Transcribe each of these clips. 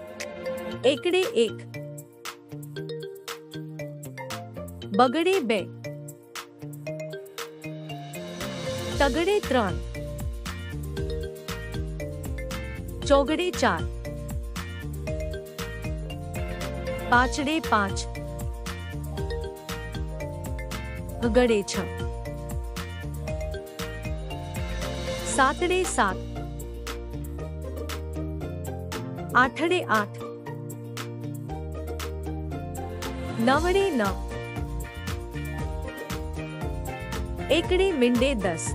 એકડે એક, બગડે બે, તગડે ત્રણ, ચોગડે ચાર, પાચડે પાંચ, ગડે છ, સાતડે સાત, આઠડે આઠ, નવડે નવ, એકડે મીંડે 10।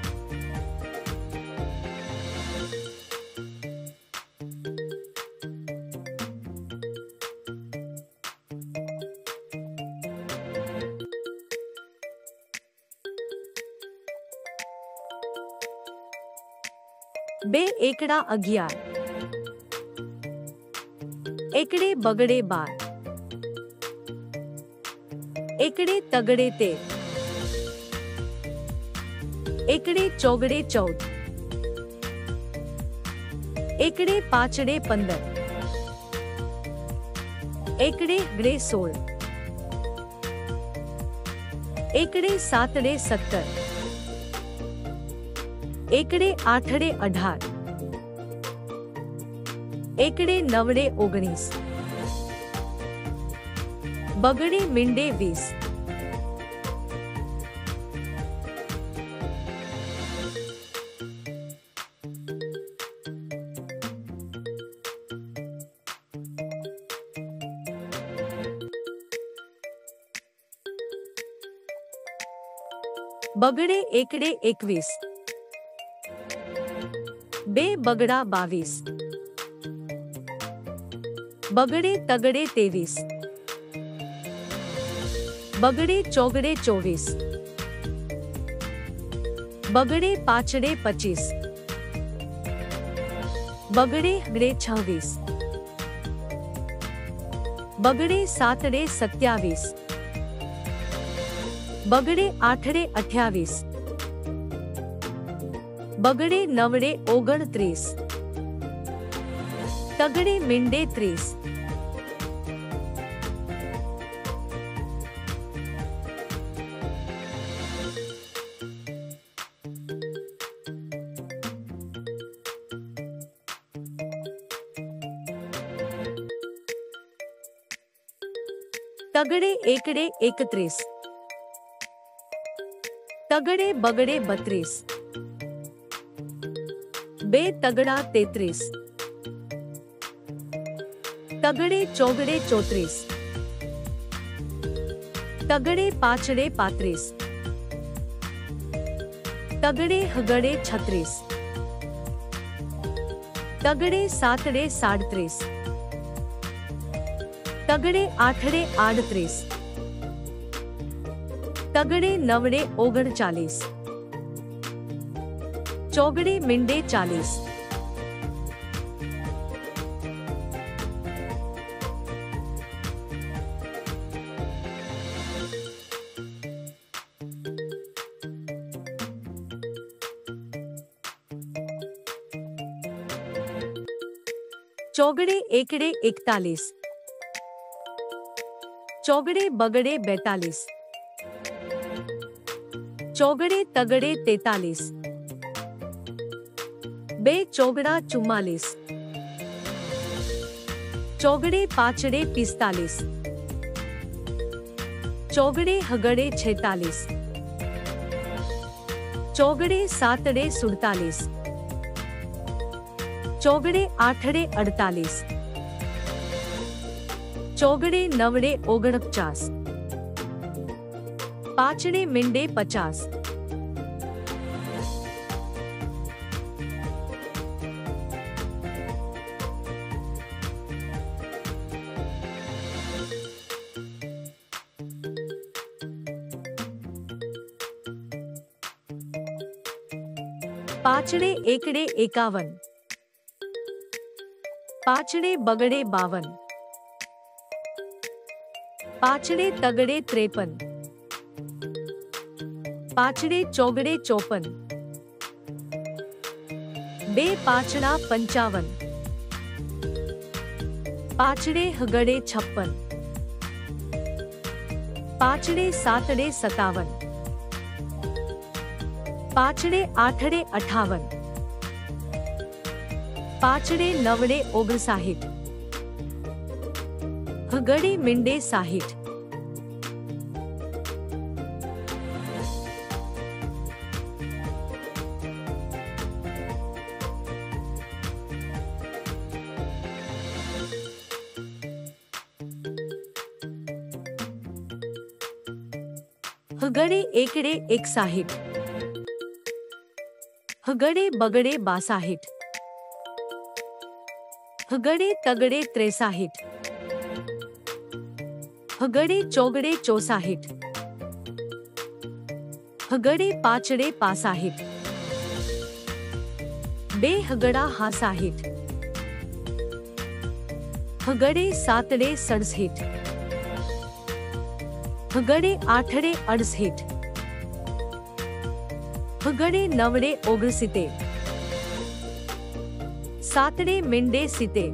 બે એકડા 11, એકડે બગડે 12, એકડે તગડે 13, એકડે ચોગડે 14, એકડે પાચડે 15, એકડે ગડે 16, એકડે સાતડે 17, એકડે આઠડે 18, એકડે નવડે 19, બગડે મીંડે 20। બગડે એકડે 21, બે બગડા 22, બગડે તગડે 23, બગડે ચોગડે 24, બગડે પાચડે 25, બગડે ગડે 26, બગડે સાતડે 27, બગડે આઠડે 28, બગડે નવડે 29, તગડે મીંડે 30। તગડે એકડે 31, તગડે બગડે 32, બે તગડા 33, તગડે ચોગડે 34, તગડે પાચડે 35, તગડે હગડે 36, તગડે સાતડે 37, તગડે આઠડે 38, તગડે નવડે 39, ચોગડે મીંડે 40। ચોગડે એકડે 41, ચોગડે બગડે 42, ચોગડે તગડે 43, બે ચોગડા 44, ચોગડે પાચડે 45, ચોગડે હગડે 46, ચોગડે સાતડે 47, ચોગડે આઠડે 48, ચોગડે નવડે 49, પાચડે મીંડે 50। પાચડે એકડે 51, પાચડે બગડે 52, પાચડે તગડે 53, પાચડે ચોગડે 54, બે પાચડા 55, पाचड़े हगड़े 56, पाचड़े सातड़े 57, पाचड़े आठड़े 58, पाचड़े नवड़े 59, हगड़े मिंडे 60। हगड़े एकड़े 61, हगड़े बगड़े 62, हगड़े तगड़े 63, हगड़े चौगड़े 64, हगड़े पाचड़े 65, बे हगड़ा 60, हगड़े सातड़े 67, हगड़े आठड़े 68, हगड़े नवड़े 69, सातड़े मिंडे 70।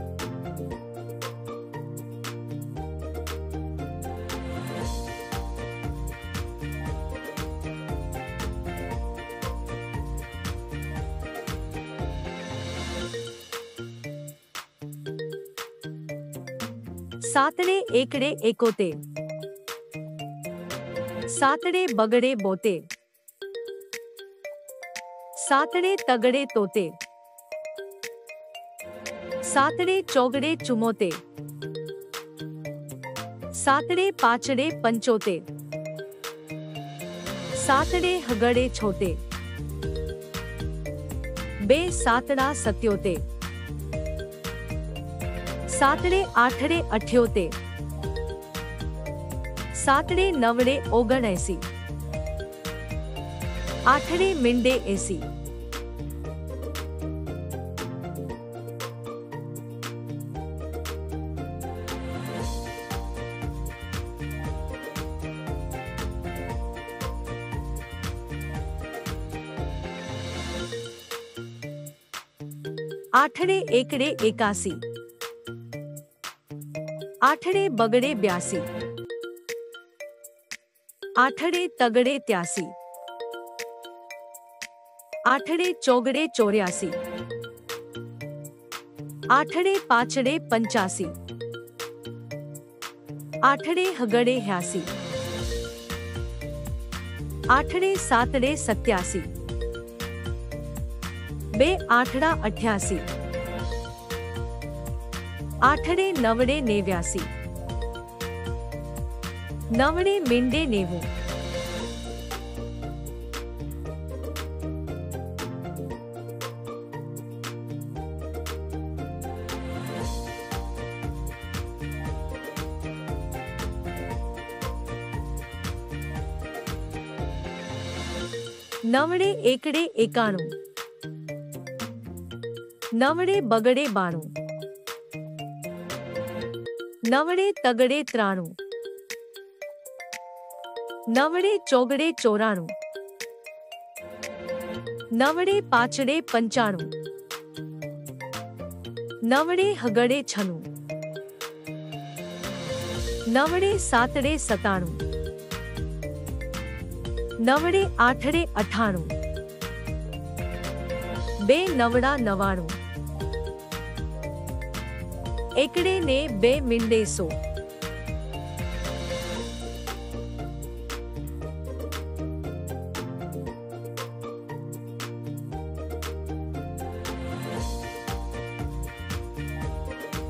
सातड़े एकड़े 71, सातड़े बगड़े 72, सातड़े तगड़े तोते, सातड़े चौगड़े 74, सातड़े पाचड़े 75, सातड़े हगड़े 76, बे सातड़ा 77, सातड़े आठड़े 78, सातड़े नवड़े 79, आठड़े मिंडे 80। आठड़े एकड़े 81, आठड़े बगड़े 82, आठड़े तगड़े 83, आठड़े चौगड़े 84, आठड़े पाचड़े 85, आठड़े हगड़े 81, आठड़े सातड़े 87, बे आठड़ा 88, आठड़े नवड़े 89, नवड़े मिंडे 90। नवड़े एकड़े 91, नवड़े बगड़े 92, नवड़े तगड़े 93, नवड़े चौगड़े 94, नवड़े पाचड़े 95, नवड़े हगड़े 96, नवड़े सातड़े 97, नवड़े आठड़े 98, बे नवड़ा 99, एकड़े ने बे मिंडे 100।